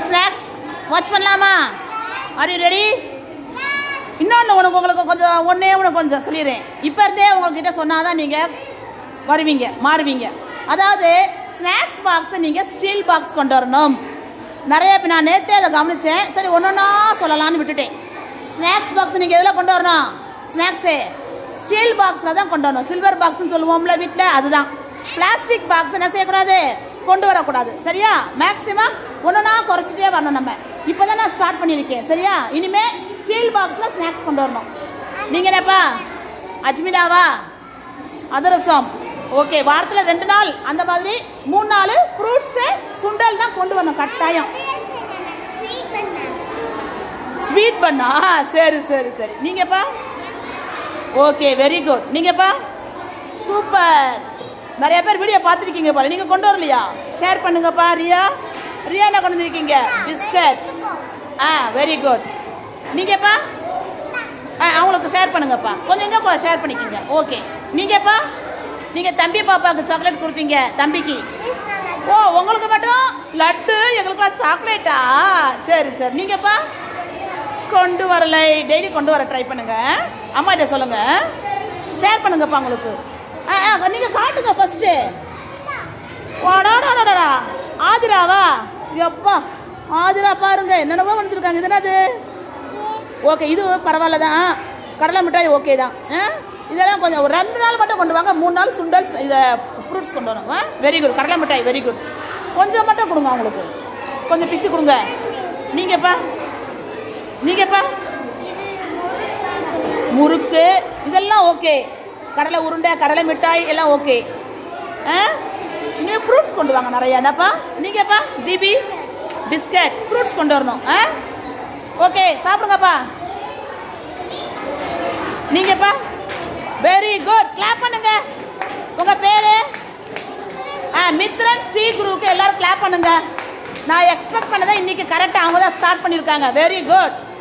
Snacks watch பண்ணலாமா? Are you ready? இன்னொன்று உங்களுக்கு கொஞ்சம் ஒன்று கொஞ்சம் சொல்லிடுறேன். இப்போ இருந்தே உங்கள்கிட்ட சொன்னால் தான் நீங்கள் வருவீங்க, மாறுவீங்க. அதாவது ஸ்நாக்ஸ் பாக்ஸை நீங்கள் ஸ்டீல் பாக்ஸ் கொண்டு வரணும். நிறைய இப்போ நான் நேற்றே அதை கவனித்தேன். சரி ஒன்றா சொல்லலான்னு விட்டுட்டேன். ஸ்நாக்ஸ் பாக்ஸ் நீங்கள் எதில் கொண்டு வரணும்? ஸ்நாக்ஸு ஸ்டீல் பாக்ஸில் தான் கொண்டு வரணும். சில்வர் பாக்ஸ்ன்னு சொல்லுவோம்ல வீட்டில், அதுதான். பிளாஸ்டிக் பாக்ஸ் என்ன செய்யக்கூடாது, கொண்டு வரக்கூடாது. சரியா? மேக்ஸிமம் ஒன்றா குறைச்சிட்டே வரணும். நம்ம இப்போ தான் நான் ஸ்டார்ட் பண்ணியிருக்கேன். சரியா? இனிமேல் ஸ்டீல் பாக்ஸில் ஸ்நாக்ஸ் கொண்டு வரணும். நீங்கள் என்னப்பா அஜ்மிதாவா? அதிரசம். ஓகே, வாரத்தில் 2 நாள் அந்த மாதிரி 3 நாள் ஃப்ரூட்ஸு சுண்டல் தான் கொண்டு வரணும் கட்டாயம். ஸ்வீட் பண்ணா? சரி சரி சரி. நீங்கப்பா? Okay, very good. நீங்கப்பா? சூப்பர். நிறைய பேர் வீடியோ பார்த்துருக்கீங்க போல. நீங்கள் கொண்டு வரலையா? ஷேர் பண்ணுங்கப்பா. ரியா என்ன கொண்டு வந்திருக்கீங்க? பிஸ்கட். Very good. நீங்கப்பா? அவங்களுக்கு ஷேர் பண்ணுங்கப்பா. கொஞ்சம் எங்கே ஷேர் பண்ணிக்கிங்க. ஓகே. நீங்கப்பா? நீங்கள் தம்பி பாப்பாவுக்கு சாக்லேட் கொடுத்தீங்க. தம்பிக்கு ஓ உங்களுக்கு மட்டும் லட்டு, எங்களுக்குலாம் சாக்லேட்டா? சரி சரி. நீங்கப்பா? கொண்டு வரலை. டெய்லி கொண்டு வர ட்ரை பண்ணுங்க. அம்மாட்ட சொல்லுங்க, ஷேர் பண்ணுங்கப்பா. உங்களுக்கு நீங்கள் காட்டுங்க ஃபஸ்ட்டு. ஓடாடாடா ஆதிராவா? எப்பா ஆதிரா பாருங்க என்னென்னவோ வந்துருக்காங்க. இது என்னது? ஓகே, இது பரவாயில்ல தான். கடலை மிட்டாய் ஓகே தான். இதெல்லாம் கொஞ்சம் ஒரு 2 நாள் மட்டும் கொண்டு வாங்க. 3 நாள் சுண்டல்ஸ் இதை ஃப்ரூட்ஸ் கொண்டு வரணும். Very good. கடலை மிட்டாய் வெரி குட். கொஞ்சம் மட்டும் கொடுங்க அவங்களுக்கு. கொஞ்சம் பிச்சு கொடுங்க. நீங்கப்பா? முறுக்கு இதெல்லாம் ஓகே. கடலை உருண்டை, கடலை மிட்டாய் எல்லாம் ஓகே. நீங்கள் ஃப்ரூட்ஸ் கொண்டு வாங்க நிறையா. என்னப்பா? நீங்கப்பா? தீபி பிஸ்கட் ஃப்ரூட்ஸ் கொண்டு வரணும். ஓகே, சாப்பிடுங்கப்பா. நீங்கப்பா? Very good. கிளாப் பண்ணுங்க. உங்கள் பேர்? மித்ரன் ஸ்ரீ குருவுக்கு எல்லாரும் கிளாப் பண்ணுங்க. நான் எக்ஸ்பெக்ட் பண்ணதை இன்னைக்கு கரெக்டாக அவங்க தான் ஸ்டார்ட் பண்ணியிருக்காங்க. Very good.